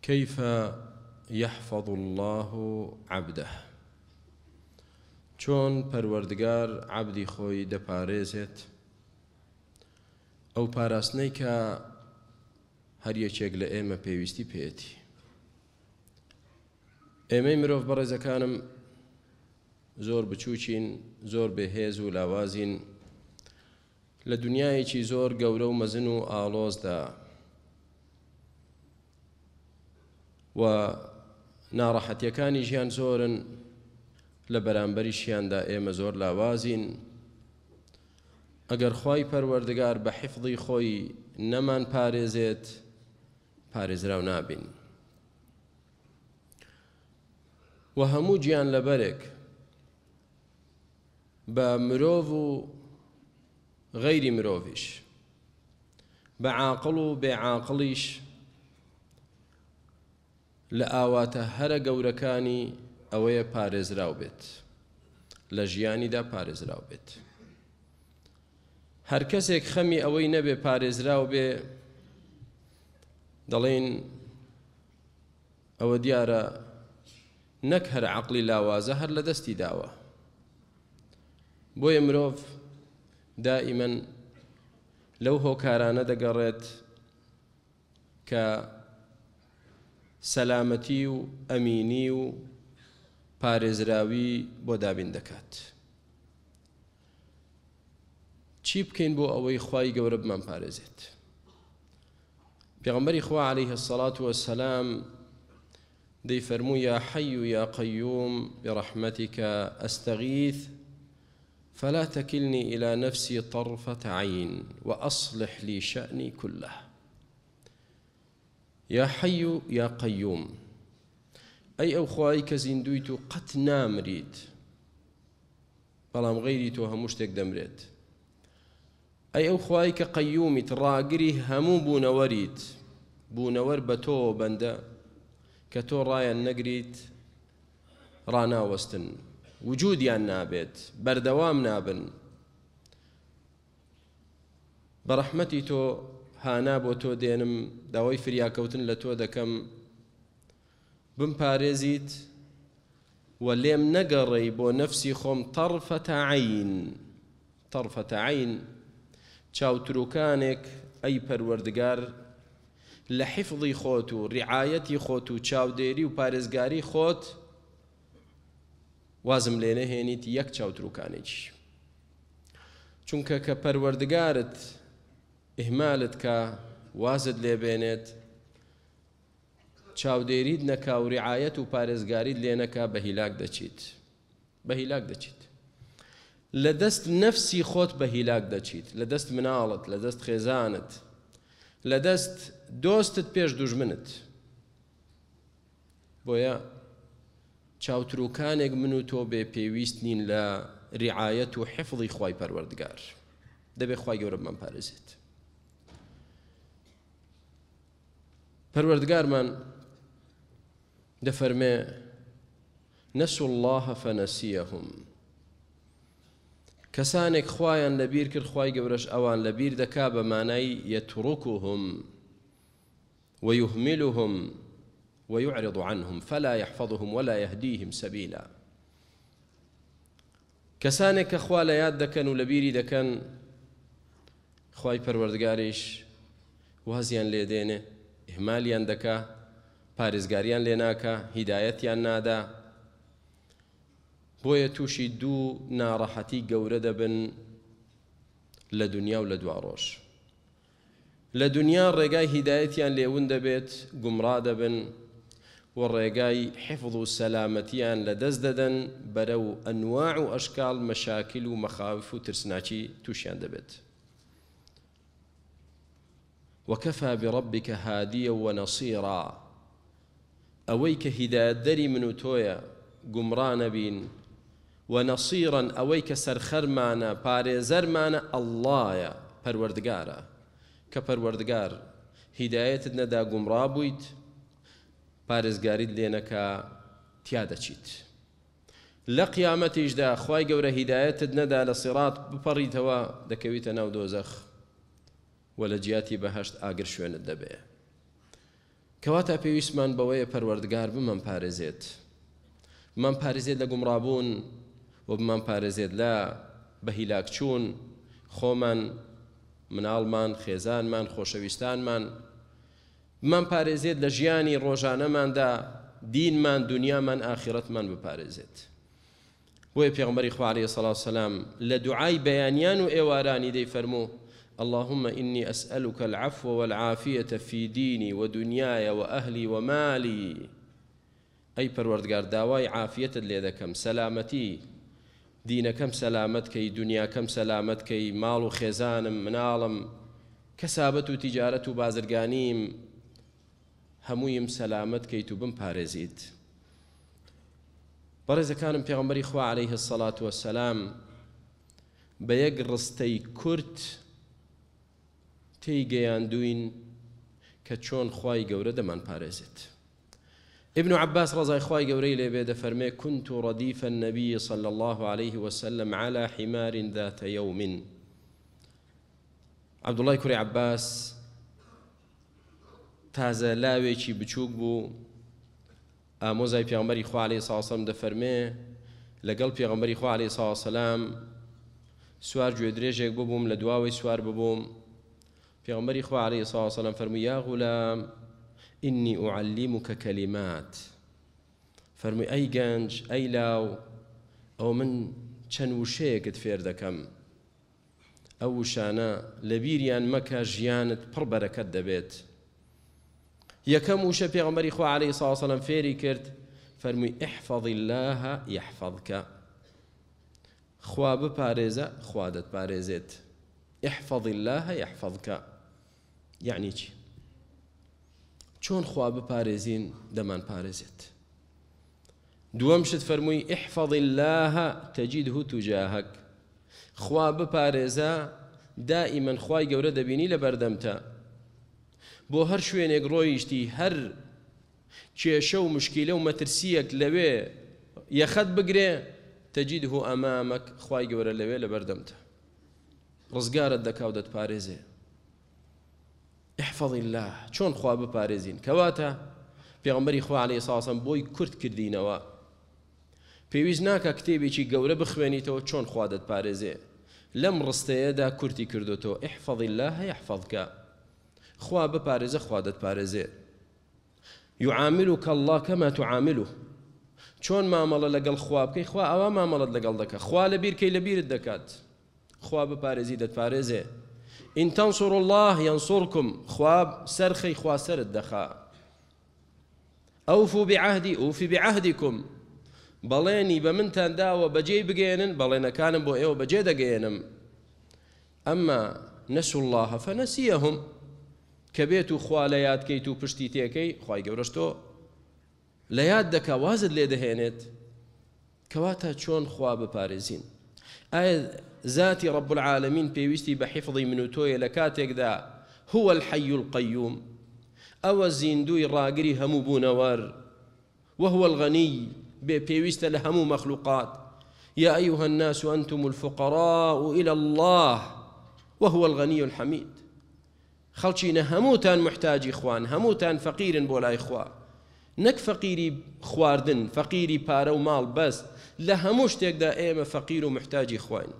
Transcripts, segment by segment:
كيف يحفظ الله عبده چۆن پەروەردگار عەبدی خۆی دەپارێزێت ئەو پاراستنەی کە هەر یەکێک لە ئێمە پێویستی پێێتی. ئێمەی مرۆڤ بەڕێزەکانم زۆر بچووکین، زۆر بێهێز و لاوازین لە دنیایەکی زۆر گەورە و مەزن و ئاڵۆزدا، و ناڕەحەتیەکانی ژیان زۆرن لە بەرامبەریشیاندا ئێمە زۆر لاوازین. ئەگەر خوای پەروەردگار بە حیفڵی خۆی نەمان پارێزێت، پارێزراو نابین. و هەموو گیان لەبەرێک بە مرۆڤ و غەیری مرۆڤیش، بە عاقڵ و بێعاقڵیش لە ئاواتە هەرە گەورەکانی ئەوەیە پارێزراو بێت، لە ژیانیدا پارێزراو بێت. هەر کەسێک خەمی ئەوەی نەبێ پارێزراو بێ، دەڵێن ئەوە دیارە نەک هەر عەقڵی لاوازە، هەر لە دەستی داوە. بۆیە مرۆڤ دائیمەن لەو هۆکارانە دەگەڕێت کە سەلامەتی و ئەمینی و پارێزراوی بۆ دابین دەکات. چی بکەین بۆ ئەوەی خوای گەورە بمان پارێزێت؟ پێغەمبەری خوا عەلەیه السەڵات وەسسەلام دەیفەرموو: یا حەی یا قەیوم برحمتك ئەستەغیث فلا تكلني إلى نفسي طرفة عين وأصلح لي شأني كله. يا حي يا قيوم، أي أو خواي كزيندويتو قت نامريد بەڵام غەیری تۆ هەموو شتێک دەمرێت. ئەی ئەو خوای کە قەیومیت، ڕاگری هەموو بوونەوەریت، بوونەوەر بە تۆ بەندە کە تۆ ڕایان نەگریت ڕاناوەستن، وجودیان نابێت، بەردەوام نابن. بە ڕەحمەتی تۆ هانا بۆ تۆ دێنم، داوای فریاکەوتن لە تۆ دەکەم، بمپارێزیت و لێم نەگەڕێی بۆ نەفسی خۆم طەرفەتە عەین. طەرفەتە عەین چاوتروکانێک ئەی پەروەردگار لە حیفڵی خۆت و ڕیعایەتی خۆت و چاودێری و پارێزگاری خۆت وازم لێ نەهێنیت یەک چاوتروکانێکی. چونکە کە پەروەردگارت ئیهمالت کە، وازت لێبێنێت، چاودێریت نەکا و ڕیعایەت و پارێزگاریت لێ نەکا، بە هیلاک دەچیت. بە هیلاک دەچیت، لە دەست نەفسی خۆت بە هیلاک دەچیت، لە دەست مناڵت، لە دەست خێزانت، لە دەست دۆستت پێش دوژمنت. بۆیە چاوتروکانێک من و تۆ بێ پێویست نین لە ڕیعایەت و حیفڵی خوای پەروەردگار. دەبێ خوای گەورە بمان پارێزێت. پەروەردگارمان دەفەرمێ: نەسوا الله فەنەسیەهم. کەسانێک خوایان لەبیر کرد، خوای گەورەش ئەوان لەبیر دەکا، بە مانای یەتڕوکوهم ويهملهم ويعرض عنهم فلا يحفظهم ولا يهديهم سبيلا. کەسانێک کە خوا لە یاد دەکەن و لەبیری دەکەن، خوای پەروەردگاریش وازیان لێ دێنێ، ئیهمالیان دەکا، پارێزگاریان لێ ناکا، هیدایەتیان نادا. بۆیە تووشی دوو ناڕەحەتی گەورە دەبن لە دنیا و لە دوا ڕۆژ. لە دنیا ڕێگای هیدایەتیان لێون دەبێت، گومڕا دەبن، و ڕێگای حیفڵ و سەلامەتیان لە دەست دەدەن، بەرەو ئەنواع و ئەشکال مەشاکل و مەخاوف و ترسناچی تووشیان دەبێت. وەکەفا بڕەبیکە هادیە وەنەسیڕا. ئەوەی کە هیدایەتدەری من و تۆیە، گومڕا نەبین، وەنەسیڕەن ئەوەی کە سەرخەرمانە، پارێزەرمانە، ئەڵڵایە، پەروەردگارە. کە پەروەردگار هیدایەتت نەدا، گومڕا بوویت، پارێزگاریت لێ نەکا، تیا دەچیت. لە قیامەتیشدا خوای گەورە هیدایەتت نەدا، لە سیڕات بپەڕیتەوە، دەکەویتە ناو دۆزەخ، و لە جیاتی بەهەشت ئاگر شوێنت دەبێ. کەواتە پێویستمان بەوەیە پەروەردگار بمان پارێزێت، بمان پارێزێت لە گومڕابوون و بمان پارێزێت لە بەهیلاک چوون خۆمان، مناڵمان، خێزانمان، خۆشەویستانمان، بمان پارێزێت لە ژیانی ڕۆژانەماندا دینمان، دنیامان، ئاخرەتمان بپارێزێت. بۆیە پێغەمبەری خوا عەلەیهی سەڵاتو وسەلام لە دوعای بەیانیان و ئێوارانی دەیفەرموو: اللهم إني أسألك العفو والعافية في ديني ودنياي وأهلي ومالي. أي پروردگار داوای عافیتت لێ دەکەم، سەلامەتی دینەکەم سەلامەت کەی، دنیاکەم سەلامەت کەی، ماڵ و خێزانم، مناڵم، کەسابەت و تیجارەت و بازرگانیم هەموویم سەلامەت کەیت و بمپارێزیت. بەڕێزەکانم، پێغەمبەری خوا عەلەیهی السەڵاتو وەسەلام بە یەک ڕستەی کورت تێیگەیاندووین کە چۆن خوای گەورە دەمان پارێزێت. ابن عباس رضای خوای گەورەی لێبێ دەفەرمێ: كنت رديف النبي صلى الله عليه وسلم على حمار ذات يوم. عبد الله کوڕی عباس تازە لاوێکی بچووک بوو، ئامۆزای پێغەمبەری خوا عەلەیهی سەڵاتو وسەلام دەفەرمێ لەگەڵ پێغەمبەری خوا عەلەیهی سەڵاتو وسەلام سوار گوێ درێژێک ببووم، لە دواوەی سوار ببووم. پێغەمبەری خوا عەلەیهی سەڵاتو وسەلام فەرمووی: یا غولام إني أعلمك كلمات. فەرمووی: ئەی گەنج، ئەی لاو، ئەو من چەند وشەیەکت فێر دەکەم، ئەو وشانە لە بیریان مەکە، ژیانت پڕ بەرەکەت دەبێت. یەکەم وشە پێغەمبەری خوا عەلەیهی سەڵاتو وسەلام فێری کرد، فەرمووی: احفظ الله يحفظك. خوا بپارێزە، خوا دەتپارێزێت. احفظ الله يحفظك یعنی چی؟ چۆن خوا بپارێزین دەمان پارێزێت. دووەم شت فەرمووی: احفظ الله تجده تجاهك. خوا بپارێزە، دائیمەن خوای گەورە دەبینی لە بەردەمتە. بۆ هەر شوێنێک ڕۆیشتی، هەر کێشە و مشکیلە و مەترسیەک لەوێ یەخەت بگرێ، تجده ئەمامەک، خوای گەورە لەوێ لە بەردەمتە، ڕزگارت دەکا و دەتپارێزێ. احفظ الله، چۆن خوا بپارێزین؟ کەواتە پێغەمبەری خوا عەلەیهی سەڵاتو وسەلام بۆی کورت کردینەوە. پێویست ناکە کتێبێکی گەورە بخوێنیتەوە چۆن خوا دەتپارێزێ، لەم ڕستەیەدا کورتی کردوتەوە: احفظ الله يحفظك. خوا بپارێزە، خوا دەتپارێزێ. يعاملك الله كما تعامله. چۆن مامەڵە لەگەڵ خوا بکەی، خوا ئەوە مامەڵەت لەگەڵ دەکات. خوا لەبیرکەی لەبیرت دەکات. خوا بپارێزی، دەتپارێزێ. إن تنصروا الله ينصركم. خواب سرخي خوا سرد دخا. أوفوا بعهدي أوفي بعهدكم. بەڵێنی بە منتان داوە بەجێی بگێنن، بەڵێنەکانم بۆ ئێوە بەجێ دەگەێنم. ئەمما نەسوا الله فنەسیەهم، کە بێت و خوا لە یادکەیت و پشتی تێکەی، خوای گەورەش تۆ لە یاد دەکا، وازت لێ دەهێنێت. کەواتە چۆن خوا بپارێزین؟ ئایا ذاتی رب العالمین پێویستی بە حیفظی من و تۆیە لە کاتێکدا هو الحي القيوم، ئەوە زیندوی ڕاگری هەموو بوونەوەر، وهو الغني، بێ پێویستە لە هەموو مەخلوقات. يا أيها الناس أنتم الفقراء إلى الله وهو الغني الحميد. خەڵکینە هەمووتان محتاجی خوان، هەمووتان فەقیرن بۆ لای خوا، نەک فەقیری خواردن، فەقیری پارە و ماڵ بەس، لە هەموو شتێکدا ئێمە فەقیر و محتاجی خوین.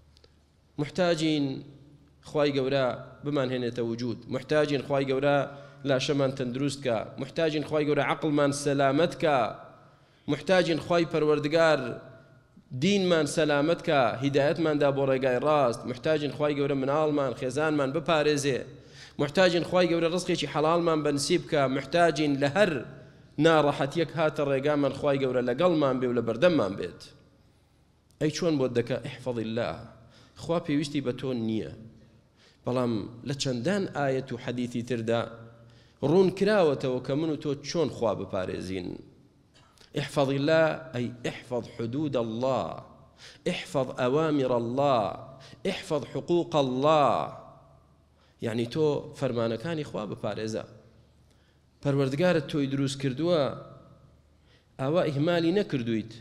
محتاجین خوای گەورە بمان هێنێتە وجود، محتاجین خوای گەورە لاشەمان تەندروست کە، محتاجین خوای گەورە عەقڵمان سەلامەت کە، محتاجین خوای پەروەردگار دینمان سەلامەت کە، هیدایەتماندا بۆ ڕێگای ڕاست، محتاجین خوای گەورە مناڵمان، خێزانمان بپارێزێ، محتاجین خوای گەورە ڕزقێکی حەڵالمان بەنسیب کە، محتاجین لە هەر ناڕەحەتیەک هاتە ڕێگامان خوای گەورە لەگەڵمان بێ و لە بەردەممان بێت. ئەی چۆن بۆت دەکا؟ احفظ الله. خوا پێویستی بە تۆ نییە، بەڵام لە چەندان ئایەت و حەدیثی تردا ڕوون کراوەتەوە کە من و تۆ چۆن خوا بپارێزین. احفظ الله أي احفظ حدود الله، احفظ أوامر الله، احفظ حقوق الله. يعني تۆ فەرمانەکانی خوا بپارێزە. پەروەردگارت تۆی دروست کردووە، ئاوا ئیهمالی نەکردویت.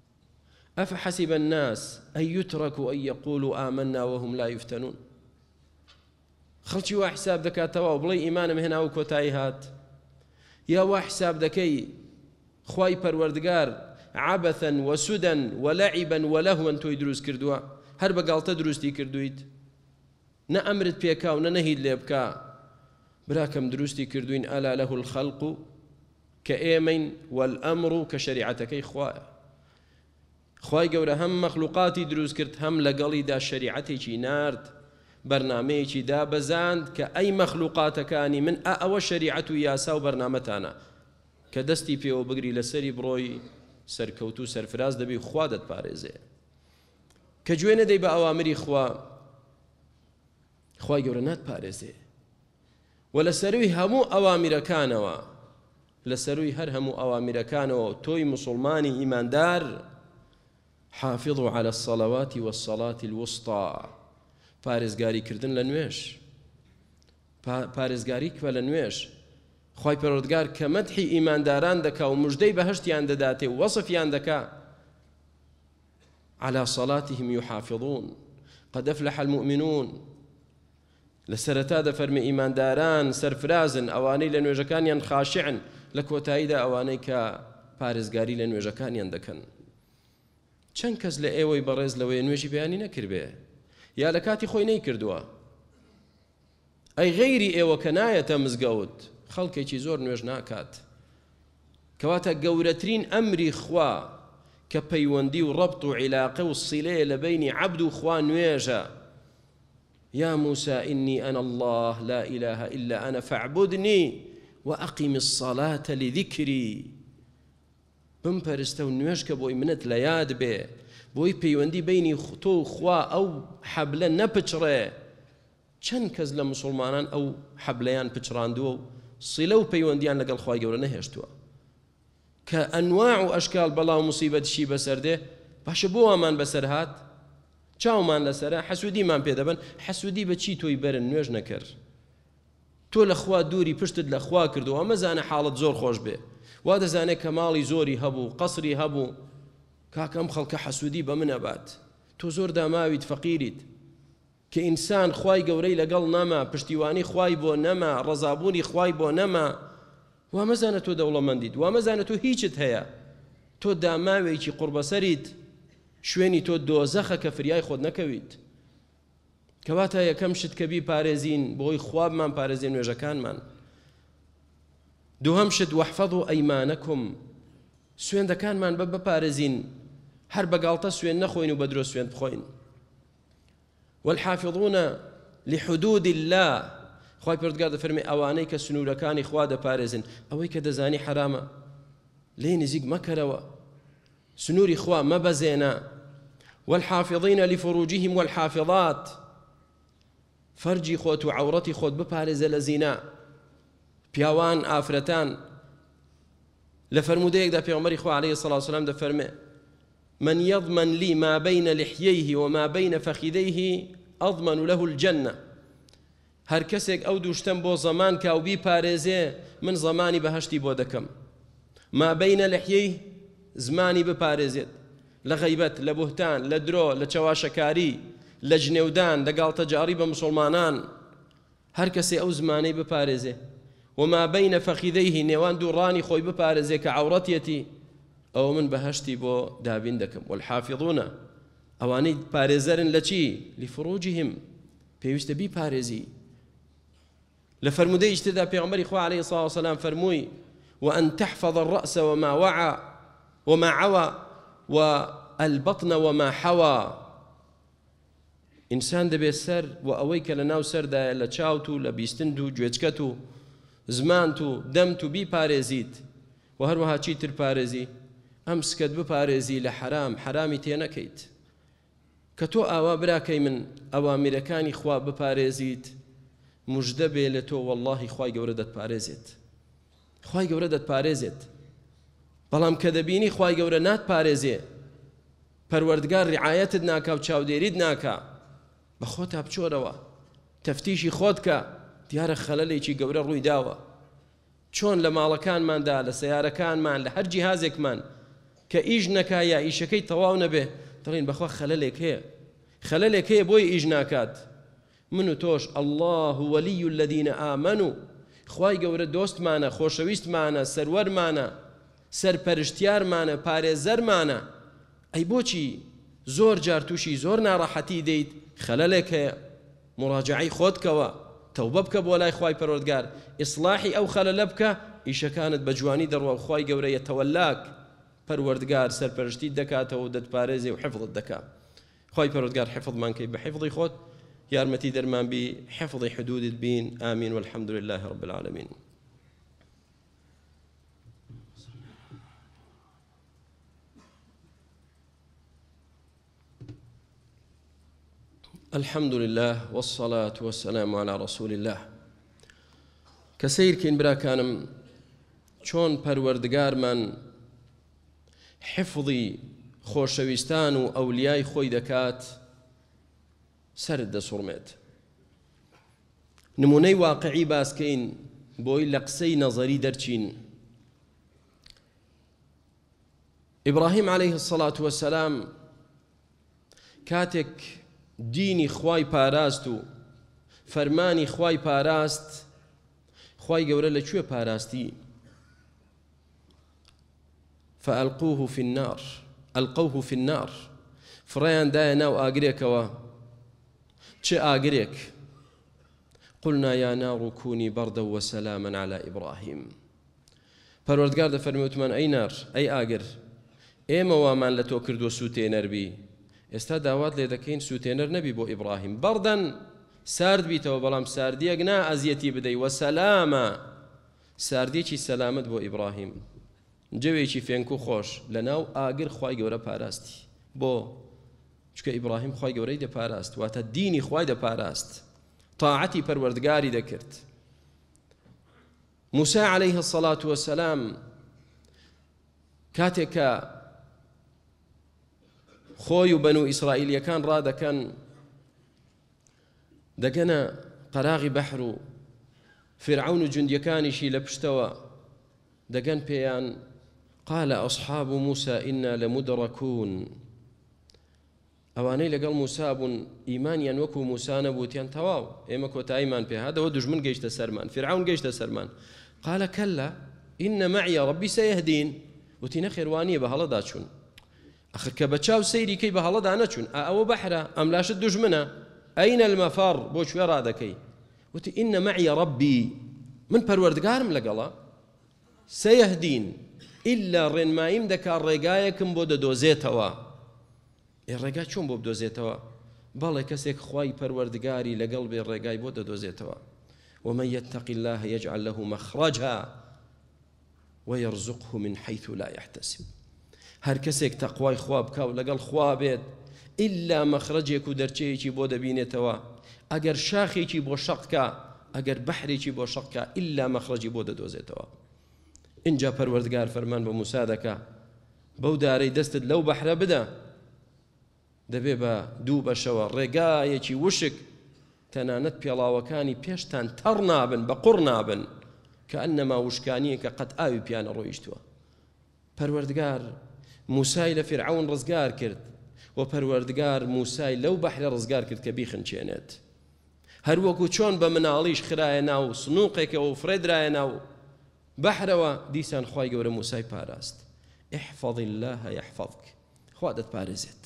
أفحسب الناس أن يتركوا أن يقولوا آمنا وهم لا يفتنون. خەڵکی وا حساب دەکاتەوە و بڵێ ئیمانم هێنا و کۆتایی هات. یا وا حساب دەکەی خوای پەروەردگار عبثا وسدا ولعبا ولهوا تۆی دروست کردووە هەر بەگاڵتە دروستی کردویت نە ئەمرت پێکا و نە نەهید لێ بکە براکەم دروستی کردوین ئەلا له الخەلق کە ئێمەین والئەمر کە شەریعەتەکەی خوایە خوای گەورە هەم مەخلوقاتی دروست کرد هەم لەگەڵیدا شەریعەتێکی نارد بەرنامەیەکی دابەزاند کە ئەی مەخلوقاتەکانی من ئەوە شەریعەت و یاسا و بەرنامەتانە کە دەستی پێوە بگری لەسەری بڕۆی سەرکەوتو سەرفراز دەبی خوا دەتپارێزێ کە گوێ نەدەی بە ئەوامری خوای گەورە ناتپارێزێ و لە سەروی هەموو ئەوامیرەکانەوە لە سەروی هەر هەموو ئەوامیرەکانەوە تۆی مسلمانی ئیماندار حافظوا على الصلوات والصلاة الوسطى پارێزگاریکردن لە نوێژ پارێزگاری کە لە نوێژ خوای پەروەردگار کە مەدحی ئیمانداران دەکا و موژدەی بەهەشتیان دەداتێ و وەصفیان دەکا على صلاتهم يحافظون قد أفلح المؤمنون لسرتا دەفەرمێ ئیمانداران سەرفرازن ئەوانەی لە نوێژەکانیان خاشعن لە کۆتاییدا ئەوانەی کە پارێزگاری لە نوێژەکانیان دەکەن چەند کەس لە ئێوەی بەڕێز لەوەی نوێژی بەیانی نەکردبێ یا لە کاتی خۆی نەیکردووە ئەی غەیری ئێوە کە نایەتە مزگەوت خەڵکێکی زۆر نوێژ ناکات کەواتە گەورەترین ئەمری خوا کە پەیوەندی و ڕەبط و عیلاقە و سیلەیە لە بەینی عەبد و خوا نوێژە يا موسى إني أنا الله لا إله إلا أنا فاعبدني وأقم الصلاة لذكري بمپەرستە و نوێژ کە بۆی منت لە یاد بێ بۆی پەیوەندی بینی تۆ و خوا ئەو حەبلە نەپچڕێ چەند کەس لە مسلمانان ئەو حەبلەیان پچڕاندووە و سیلە و پەیوەندیان لەگەڵ خوای گەورە نەهێشتووە کە ئەنواع و ئەشکال بەڵاو موسیبەتیشی بەسەر دێ باشە بۆ ئەمان بەسەر هات چاومان لەسەرە حەسوودیمان پێ دەبن حەسوودی بە چی تۆی بەرن نوێژ نەکرد تۆ لە خوا دووری پشتت لە خوا کردو ئەمە زانە حاڵت زۆر خۆش بێ وا دەزانێت کە ماڵی زۆری هەبوو قەسری هەبوو کاکەم خەڵکە حەسوودی بە منە بات تۆ زۆر داماویت فەقیریت کە ئینسان خوای گەورەی لەگەڵ نەما پشتیوانی خوای بۆ نەما ڕەزابوونی خوای بۆ نەما وا مەزانە تۆ دەوڵەمەندیت وا مەزانە تۆ هیچت هەیە تۆ داماوێکی قوربەسەریت شوێنی تۆ دۆزەخە کە فریای خۆت نەکەویت کەواتە یەکەم شت کە بیپارێزین بۆی خوابمان پارێزین نوێژەکانمان دووهەم شت وەحفەظوا ئەیمانەکم سوێندەکانمان بپارێزین هەر بەگاڵتە سوێن نەخۆین و بە درۆ سوێن بخۆین والحافظون لحدود الله خوای پەروەردگار دەفەرمێ ئەوانەی کە سنوورەکانی خوا دەپارێزن ئەوەی کە دەزانی حرامە لێ نزیک مەکەرەوە سنووری خوا مەبەزێنە والحافظين لفروجهم والحافظات فەرجی خۆت و عەورەتی خۆت بپارێزە لە زینا پیاوان ئافرەتان لە فەرمودەیەکدا پێغەمبەری خوا عەلەیهی سەڵاتو وسەلام دەفەرمێ من يضمن لي ما بين لحييه وما بين فخذيه أضمن له الجنة هەر کەسێک ئەو دووشتەم بۆ زەمان کا و بیپارێزێ من زەمانی بەهەشتی بۆ دەکەم ما بين لحييه زمانی بپارێزێت لە غەیبەت لە بوهتان لە درۆ لە چەواشەکاری لە جنێودان لە گاڵتەجاری بە مسلمانان هەر کەسێ ئەو زمانەی بپارێزێ وما بين فخذيه نێوان دوو ڕانی خۆی بپارێزێ کە عەورەتیەتی ئەوە من بەهەشتی بۆ دابین دەکەم والحافظون ئەوانەی پارێزەرن لە چی لفروجهم پێویستە بیپارێزی لە فەرمودەی تردا پێغەمبەری خوا عەلەیهی سەڵاتو وسەلام فەرمووی وأن تحفظ الرأس وما عوى والبطن وما حوى إنسان دەبێت سەر و ئەوەی کە لە ناو سەردایە لە چاوت و لە بیستند و گوێچکەت و زمانت و دەمت و بیپارێزیت و هەروەها چیتر پارێزی ئەم سکەت بپارێزی لە حرامی تێ نەکەیت کە تۆ ئاوا براکەی من ئەوامیرەکانی خوا بپارێزیت موژدە بێ لە تۆ وەڵڵاهی خوای گەورە دەتپارێزێت خوای گەورە دەتپارێزێت بەڵام کە دەبینی خوای گەورە ناتپارێزێ پەروەردگار ڕعایەتت ناکا و چاودێریت ناکا بە خۆتا بچۆرەوە تەفتیشی خۆت کە دیارە خەلەلێکی گەورە ڕووی داوە چۆن لە ماڵەکانماندا لە سەیارەکانمان لە هەر جیهازێکمان کە ئیژ نەکا یا ئیشەکەی تەواو نەبێ دەڵێن بەخوا خەلەلێک هەیە بۆی ئیژ ناکات من و تۆش الله ولي الذين آمنوا خوای گەورە دۆستمانە، خۆشەویستمانە، سەروەرمانە، سەرپەرشتیارمانە، پارێزەرمانە. ئەی بۆچی زۆر جار تووشی زۆر ناڕەحەتی دەیت؟ خەلەلێک هەیە، مراجعەی خۆتکەوە، تەوبە بکە بۆ لای خوای پەروەردگار، ئیسلاحی ئەو خەلەلە بکە، ئیشەکانت بە جوانی دەڕوا و خوای گەورە یەتەوەلاک، پەروەردگار سەرپەرشتیت دەکاتەوە و دەتپارێزێ و حفظت دەکات. خوای پەروەردگار حفظمان کەی بە حفظی خۆت، یارمەتی دەرمان بی، حفظی حدودت بین. ئامین والحمد لله رب العالمين. الحمد لله والصلاة والسلام على رسول الله. كسير كين برا كانم چۆن پەروەردگارمان حفظی خۆشەویستان و ئەولیای خۆی دەکات سرد دەسوڕمێت. نمونەی واقعی باسکەین بۆی لە قسەی نەزەری دەرچین. ئیبراهیم عەلەیه الصلاة والسلام کاتێک دینی خوای پاراست و فەرمانی خوای پاراست، خوای گەورە لەکوێ پاراستی؟ فألقوه في النار، ألقوه في النار، فڕیان دایە ناو ئاگرێکەوە. چه ئاگرێک؟ قلنا يا نار كوني بردا وسلاما على إبراهيم. پەروەردگار دەفەرمێوتمان ئەی نار، ئەی ئاگر، ئێمە وامان لە تۆ کردووە سوتێنەر بی، ئێستا داوات لێ دەکەین سوتێنەر نەبی بۆ ئیبراهیم، بەردەن سارد بیتەوە، بەڵام ساردیەک نا ئەزیەتی بدەی، وەسەلامە، ساردیەکی سەلامت بۆ ئیبراهیم، جەوێکی فێنک و خۆش لە ناو ئاگر خوای گەورە پاراستی. بۆ چکە ئیبراهیم خوای گەورەی دەپاراست، واتە دینی خوای دەپاراست، طاعەتی پەروەردگاری دەکرد. موسى عليه الصلاة والسلام کاتێککە خۆی و بەنو ئیسرائیلیەکان ڕادەکەن، دەگەنە قەراغی بەحر و فرعون و جوندیەکانیشی لە پشتەوە، دەگەن پێیان قال أصحاب موسى إنا لمدركون. ئەوانەی لەگەڵ موسا بوون ئیمانیان وەکو موسا نەبووتیان تەواو، ئێمە کۆتاییمان پێ هاتەوە، دوژمن گەیشتە سەرمان، فرعون گەیشتە سەرمان. قال كلا إن معي ربي سيهدين. وتی نەخێوانیە بە هەڵەدا چوون، ئەخر کە بە چاو سەیری کەی بە هەڵەدا نەچوون، ئەوە بەحرە، ئەم لاشت دوژمنە، ئەینە المەفەڕ، بۆ کوێ ڕادەکەی؟ وتی إن معي ربي، من پەروەردگارم لەگەڵە، سەیهدین، ئیلا ڕێنماییم دەکات ڕێگایەکم بۆ دەدۆزێتەوە. ڕێگا چۆن بۆ بدۆزێتەوە؟ بەڵێ کەسێک خوای پەروەردگاری لەگەڵ بێ ڕێگای بۆ دەدۆزێتەوە. ومن يتق الله يجعل له مخرجا ويرزقه من حيث لا يحتسب. هەر کەسێک تەقوای خوا بکە و لەگەڵ خوا بێت، ئیلا مەخرەجێک و دەرچەیەکی بۆ دەبینێتەوە. ئەگەر شاخێکی بۆ شەقکە، ئەگەر بەحرێکی بۆ شەقکە، ئیلا مەخرەجی بۆ دەدۆزێتەوە. اینجا پەروەردگار فەرمان بە موسا دەکا، بەو دارەی دەستت لەو بەحرە بدە، دەبێ بە دوو بەشەوە ڕێگایەکی وشک، تەنانەت پێڵاوەکانی پێشتان تەڕ نابن، بە قوڕ نابن، کە ئەنەما وشکانیە کە قەت ئاوی پیانە ڕۆیشتووە. پەروەردگار موسای لە فرعون ڕزگار کرد، و پەروەردگار موسای لەو بەحرە ڕزگار کرد کە بیخنچێنێت. هەر وەکو چۆن بە مناڵیش خرایە ناو سنووقێکەوە و فرێدرایە ناو بەحرەوە، دیسان خوای گەورە موسای پاراست. احفظ الله يحفظك، خوا دەتپارێزێت.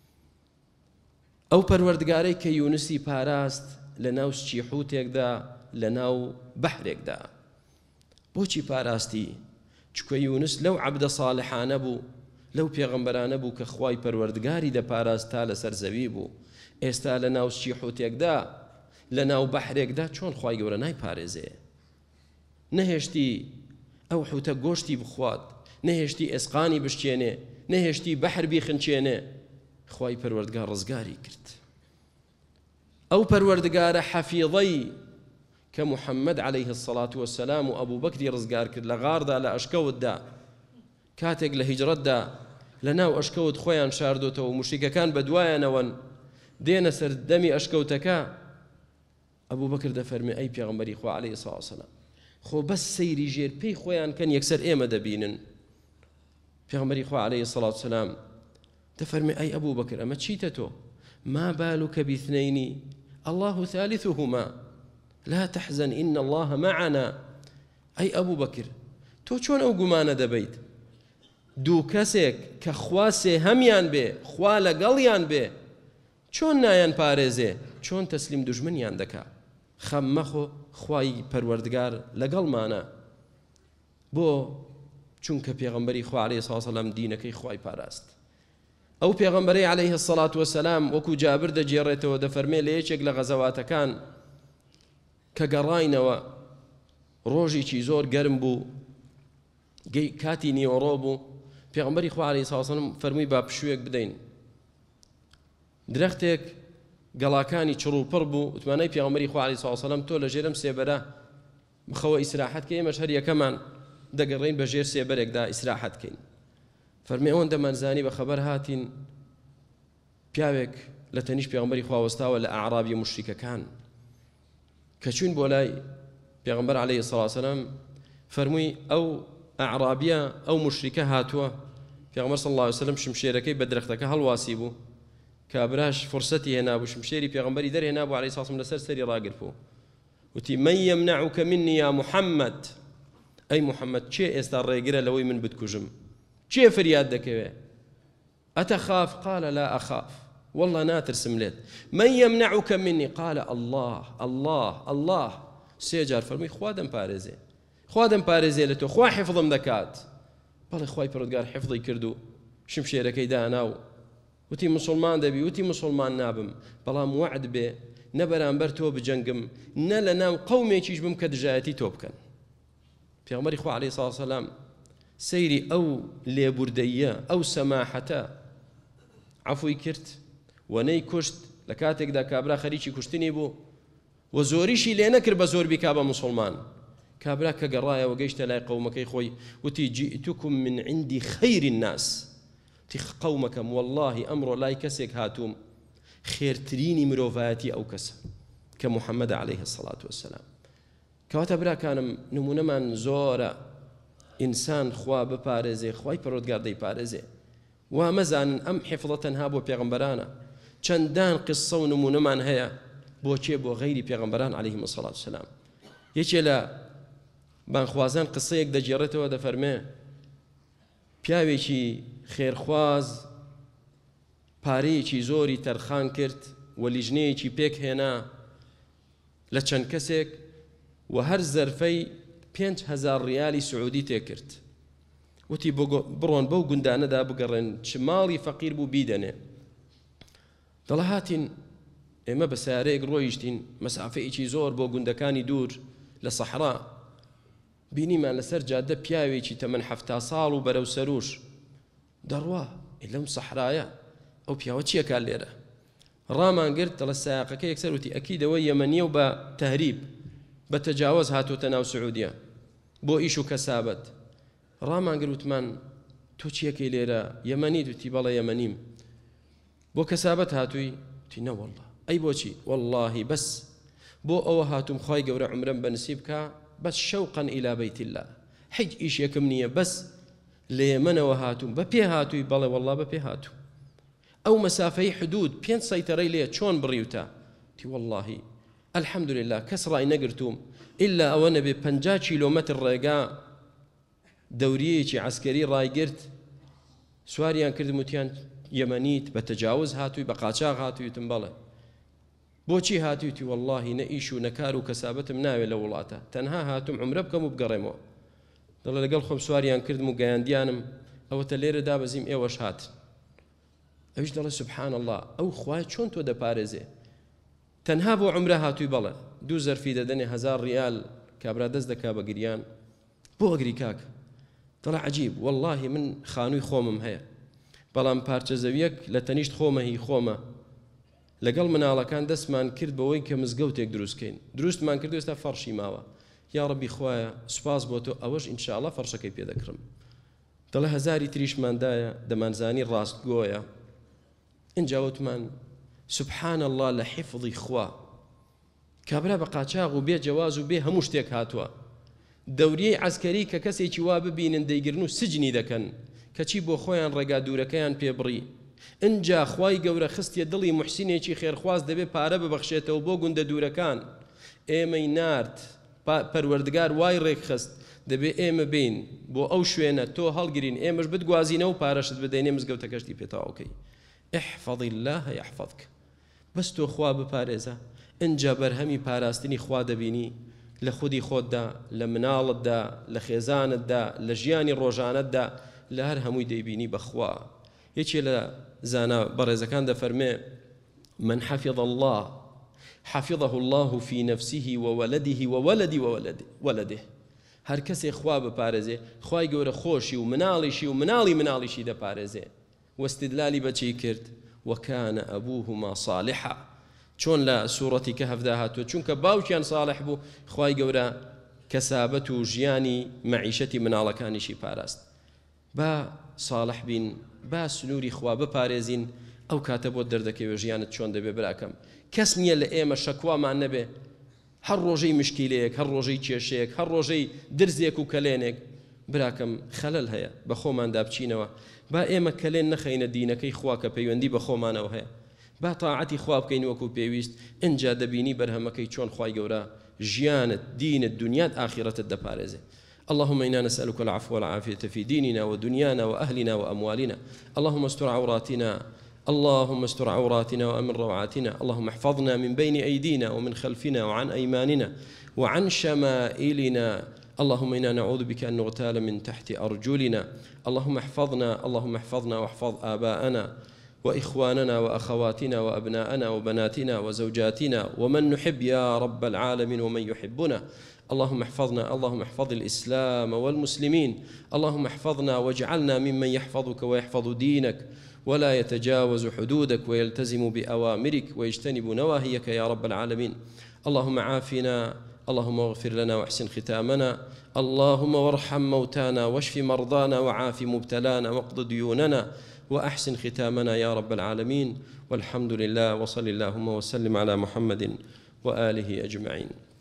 ئەو پەروەردگارەی کە یونسی پاراست لە ناو سچی حوتێکدا، لە ناو بەحرێکدا، بۆچی پاراستی؟ چکە یونس لەو عەبدە ساڵحانە بوو، لەو پێغەمبەرانە بوو کە خوای پەروەردگاری دەپاراست تا لەسەر زەوی بوو. ئێستا لە ناو سچی حوتێکدا، لە ناو بەحرێکدا، چۆن خوای گەورە نایپارێزێ؟ نەهێشتی ئەو حوتە گۆشتی بخوات، نەهێشتی ئێسقانی بشکێنێ، نەهێشتی بەحر بیخنچێنێ، خوای پەروەردگار ڕزگاری کرد. ئەو پەروەردگارە حەفیظەی کە محەممەد عەلەیه الصەڵات وەسەلام و ئەبوو بەکری ڕزگار کرد لە غاردا، لە ئەشکەوتدا، کاتێک لە هیجرەتدا لە ناو ئەشکەوت خۆیان شاردۆتەوە و موشریکەکان بە دوایانەوەن دێنە سەر دەمی ئەشکەوتەکە، ئەبوو بەکر دەفەرمێ ئەی پێغەمبەری خوا عەلەیهی سڵات وسەلام، خۆ بەس سەیری ژێر پێی خۆیان کەن یەکسەر ئێمە دەبینن. پێغەمبەری خوا عەلەیهی سڵات وسەلام دەفەرمێ ئەی ئەبوو بەکر، ئەمە چیتە تۆ؟ ما بالك باثنين الله ثالثهما لا تحزن إن الله معنا ئەی ئەبوو بەکر تۆ چۆن ئەو گومانە دەبەیت دوو کەسێک کە خوا سێهەمیان بێ خوا لەگەڵیان بێ چۆن نایان پارێزێ چۆن تەسلیم دوژمنیان دەکا خەم مەخۆ خوای پەروەردگار لەگەڵمانە بۆ چونکە پێغەمبەری خوا عەلەیهی سڵات وسەلام دینەکەی خوای پاراست ئەو پێغەمبەرەی عەلەیهی سڵات وسەلام وەکو جابر دەجێڕێتەوە دەفەرمێ لە یەکێک لە غەزەواتەکان کە گەڕاینەوە ڕۆژێکی زۆر گەرم بوو کاتی نیوەڕۆ بوو پێغەمبەری خوا عەلەیهی سڵات وسەلام فەرمووی با پشوویەک بدەین درەختێک گەڵاکانی چڕوپڕ بوو وتمانەی پێغەمبەری خوا عەلەیهی سڵات وسەلام تۆ لە ژێرم سێبەرە بخەوە ئیسراحەت کە ئێمەش هەر یەکەمان دەگەڕین بە ژێر سێبەرێکدا ئیسراحەت کەین فەرمێ ئەوەن دەمانزانی بە خەبەر هاتین پیاوێک لە تەنیش پێغەمبەری خوا وەستاوە لە ئەعرابی مشریکەکان کە چوون بۆ لای پێغەمبەر عەلەیهی سڵات وسەلام فەرمووی ئەو ئەعرابیە ئەو مشریکە هاتووە پێغەمبەر صلی الله علیه وسلم شمشێرەکەی بە درەختەکە هەڵواسی بوو کابراش فرسەتی هێنابوو شمشێری پێغەمبەری دەرهێنابوو عەلەیهی سڵات وسەلام لەسەر سەری ڕاگرت بوو وتی من يمنعك مني يا محمد ئەی محەممەد چێ ئێستا ڕێگرە لەوەی من بتکوژم چێ فریاد دەکەوێ ئەتەخاف قال لا أخاف والله ناترسم لێت من يمنعك مني قال الله الله الله سێجار فەرمووی خوا دەمپارێزێ خوا دەمپارێزێ لە تۆ خوا حیفظم دەکات بەڵێ خوای پەروەردگار حیفظی کرد و شمشێرەکەی دانا و وتی مسلمان دەبی وتی مسلمان نابم بەڵام وعد بێ نە بەرامبەر تۆ بجەنگم نە لە ناو قەومێکیش بم کە دژایەتی تۆ بکەن پێغەمبەری خوا عەلەیهی سڵات وسەلام سەیری ئەو لێبوردەیە ئەو سەماحەتە عەفوی کرد و نەیکوشت لە کاتێکدا کابرا خەریکی کوشتنی بوو و زۆریشی لێ نەکرد بە زۆر بیکا بە مسلمان کابرا کە گەڕایەوە گەیشتە لای قەومەکەی خۆی وتی جئتكم من عندي خير الناس تی قەومەکەم والله ئەمڕۆ لای کەسێک هاتووم خێرترینی مرۆڤایەتی ئەو کەسە کە محەممەد عەلەیهی السەڵات وەسەلام کەواتە براکانم نمونەمان زۆرە ئینسان خوا بپارێزێ خوای پەروەردگار دەیپارێزێ وا مەزانن ئەم حیفڵە تەنها بۆ پێغەمبەرانە چەندان قسە و نمونەمان هەیە بۆچێ بۆ غەیری پێغەمبەران عەلەیهیمۇ السەڵات وەسەلام یەکێ لە بانخوازان قسەیەک دەجێڕێتەوە دەفەرمێ پیاوێکی خێرخواز پارەیەکی زۆری تەرخان کرد و لیژنەیەکی پێک هێنا لە چەند کەسێک و هەر زەرفەی 5,000 ریالی سعودی تێکرد وتی بڕۆن بەو گوندانەدا بگەڕێن چ ماڵی فەقیر بوو بیدەنێ دەڵە هاتین ئێمە بە سیارەیەک ڕۆیشتین مەسافەیەکی زۆر بۆ گوندەکانی دوور لە سەحرا بینیمان لەسەر جادە پیاوێکی تەمەن 70 ساڵ و بەرەو سەروش دەڕوا لەم سەحرایە ئەو پیاوە چیەکات لێرە ڕامان گرت دەڵە سایاقەکە یەکسەر وتی ئەکیدەوە یەمەنیە و بە تەهریب بە تەجاوز هاتوۆتە ناو سعودیە بۆ ئیش و کەسابەت ڕامان گرتمان تۆ چیەکەی لێرە یەمەنیت وتی بەڵێ یەمەنیم بۆ کەسابەت هاتووی وتی نە وەڵڵا ئەی بۆچی وەڵڵاهی بەس بۆ ئەوە هاتووم خوای گەورە عومرەم بەنسیب بکە بەس شەوقەن ئیلا بەیت الله هیچ ئیشێکم نییە بەس لە یەمەنەوە هاتووم بە پێ هاتووی بەڵێ وەڵڵا بە پێ هاتوو ئەو مەسافەی حدود 5 سەیتەرەی لێ چۆن بڕیوتە تی وەڵڵاهی الحەمدولله کەس ڕای نەگرتووم ئللا ئەوە نەبێ 50 کیلۆمەتر ڕێگا دەوریەیەکی عەسکەری ڕایگرت سواریان کردم وتیان یەمەنیت بە تەجاوز هاتووی بە قاچاغ هاتوویتم بەڵێ بۆچی هاتوویتی وەڵڵاهی نە ئیش و نەکار و کەسابەتم ناوێت لە وڵاتە تەنها هاتووم عومرە بکەم و بگەڕێمەوە دەڵێ لەگەڵ خۆم سواریان کردم و گەیاندیانم ئەوەتە لێرە دابەزیم ئێوەش هاتن ئەویش دەڵێ سبحان الله ئەو خوای چۆن تۆ دەپارێزێ تەنها بۆ عومرە هاتووی بەڵێ 2 زەرفی دەدەنێ 1000 ریال کابرا دەست دەکا بە گریان بۆ ئەگری کاک دەڵێ عەجیب واللهی من خانووی خۆمم هەیە بەڵام پارچە زەویەک لە تەنیشت خۆمە هی خۆمە لەگەڵ مناڵەکان دەستمان کرد بەوەی کە مزگەوتێک دروستکەین دروستمان کرد ئێستا فەرشی ماوە یا ڕەبی خوایە سوپاس بۆ تۆ ئەوەش ئینشاءالله فەرشەکەی پێ دەکڕم دەڵێ 1000 تریشماندایە دەمانزانی ڕاستگۆیە اینجا وتمان سبحان الله لە حیفڵی خوا کابرا بە قاچاغ و بێ جەواز و بێ هەموو شتێک هاتووە دەوریەی عەسکەری کە کەسێکی وا ببینن دەیگرن و سجنی دەکەن کەچی بۆ خۆیان ڕێگا دوورەکەیان پێبڕی اینجا خوای گەورە خستیە دڵی محسینێکی خێرخواز دەبێ پارە ببەخشێتەوە بۆ گوندە دوورەکان ئێمەی نارد پەروەردگار وای ڕێکخست دەبێ ئێمە بین بۆ ئەو شوێنە تۆ هەڵگرین ئێمەش بتگوازینە و پارەشت بدەینێ مزگەوتەکەشتی پێتاوەکەی احفظ الله يحفظك بەس تۆ خوا بپارێزە ئینجا بەرهەمی پاراستنی خوا دەبینی لە خودی خۆتدا لە مناڵتدا لە خێزانتدا لە ژیانی ڕۆژانەتدا لە هەر هەمووی دەیبینی بەخوا یەکێ لە زانا بەڕێزەکان دەفەرمێ من حفظ الله حفظه الله في نفسه وولده وولد ولده هەر کەسێ خوا بپارێزێ خوای گەورە خۆشی و مناڵیشی و مناڵیشی دەپارێزێ واستدلالی بەچی کرد وكان أبوهما صالحا چۆن لە سوورەتی کەهەفدا هاتووە چونکە باوکیان صالح بوو خوای گەورە کەسابەت و ژیانی مەعیشەتی مناڵەکانیشی پاراست با صالح بین با سنووری خوا بپارێزین ئەو کاتە بۆ دەردەکەوێ ژیانت چۆن دەبێ براکەم کەس نییە لە ئێمە شەکوامان نەبێ هەر ڕۆژەی مشکیلەیەک هەر ڕۆژەی کێشەیەک هەر ڕۆژەی درزێک و کەلێنێک براکەم خەلەل هەیە بە خۆماندا بچینەوە با ئێمە کەلێن نەخەینە دینەکەی خوا کە پەیوەندی بە خۆمانەوە هەیە با تاعەتی خوا بکەین وەکو پێویست ئینجا دەبینی بەرهەمەکەی چۆن خوای گەورە ژیانت دینت دنیات آخرتت دەپارێزێ اللهم إنا نسألك العفو والعافية في ديننا ودنيانا وأهلنا وأموالنا اللهم استر عوراتنا اللهم استر عوراتنا وأمن روعاتنا اللهم احفظنا من بين أيدينا ومن خلفنا وعن أيماننا وعن شمائلنا اللهم إنا نعوذ بك أن نغتال من تحت أرجلنا اللهم احفظنا واحفظ آباءنا وإخواننا وأخواتنا وأبناءنا وبناتنا وزوجاتنا ومن نحب يا رب العالمين ومن يحبنا اللهم احفظنا اللهم احفظ الإسلام والمسلمين اللهم احفظنا واجعلنا ممن يحفظك ويحفظ دينك ولا يتجاوز حدودك ويلتزم بأوامرك ويجتنب نواهيك يا رب العالمين اللهم عافنا اللهم اغفر لنا واحسن ختامنا اللهم وارحم موتانا واشف مرضانا وعاف مبتلانا واقض ديوننا وأحسن ختامنا يا رب العالمين والحمد لله وصل اللهم وسلم على محمد وآله أجمعين